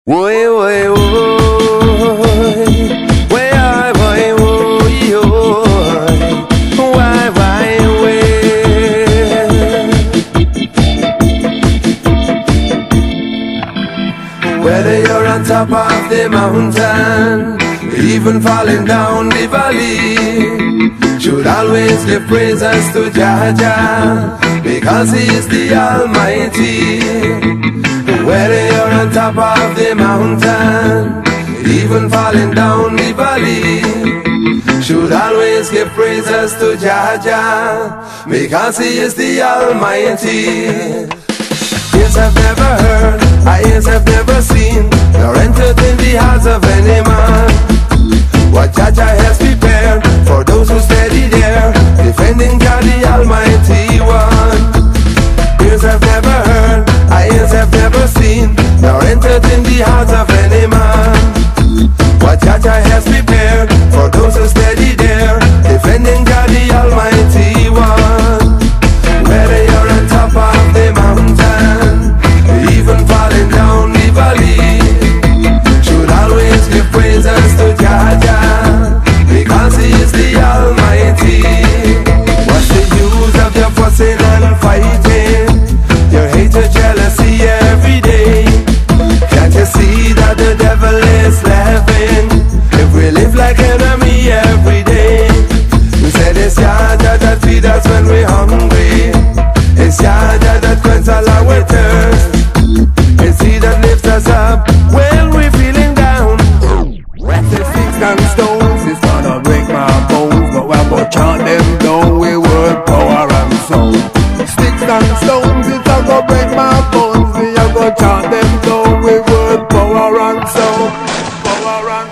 Woy, woy, woy, way, I, woy, woy, woy, why, way. Whether you're on top of the mountain, even falling down the valley, should always give praises to Jah Jah, because He is the Almighty. Whether you're on top of the mountain, even falling down the valley, should always give praises to Jah Jah, because He is the Almighty. Ears have never heard, eyes have never seen, nor entered in the hearts of any man what Jah Jah has prepared for those who steady there, defending Jah the Almighty One. Ears have never heard, eyes have never seen, nor entered in the hearts of any man what Jah Jah has prepared for those who steady there, defending Jah the Almighty One. Whether you're on top of the mountain, even falling down the valley, should always give praises to Jah Jah, because He is the Almighty. What's the use of your fussing and fighting, your hatred, jealousy every day? Can't you see that the devil is laughing if we live like enemy every day? We said it's Jah Jah that feed us when we're hungry, it's Jah Jah that quench all our thirst, it's He that lifts us up when we're feeling down. The sticks and stones is gonna break my bones, but we're gonna chant them down with word, power and sound. Sticks and stones is gonna break my bones, we are gonna chant them down with word, power and sound. Power and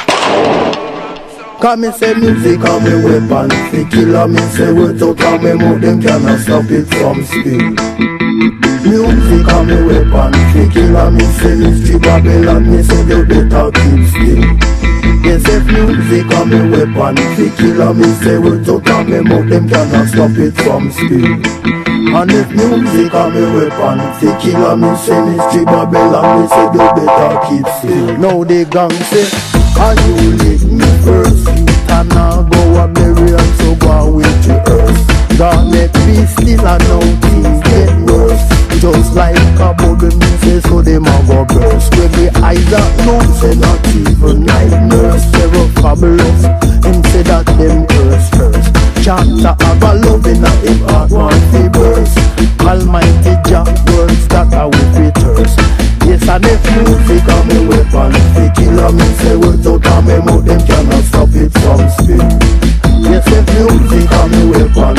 sound. Come me say music and me weapon, fi kill me say words out of me mouth, them cannot stop it from speak. Music and me weapon, fi kill me say mystery Babylon, me say you better keep still. Yes, if music and me weapon, fi kill me say words out of me mouth, them cannot stop it from speak. And if music and me weapon, fi kill me say mystery Babylon, me say you better keep still. Now the gang say, and you lick me first, you cannot go a bury and so go with the earth. God make me still and now things get worse. Just like a bubble me say so them a go burst. When the eyes are known say not even nightmares. Terror fabulous, him say that them curse first. Chapter of a loving a him heart want to burst. Almighty Jah words that I will return. Yes, and if music and me weapon, fi kill me say words out of me mouth, them cannot stop it from spin. Yes, if music and me weapon,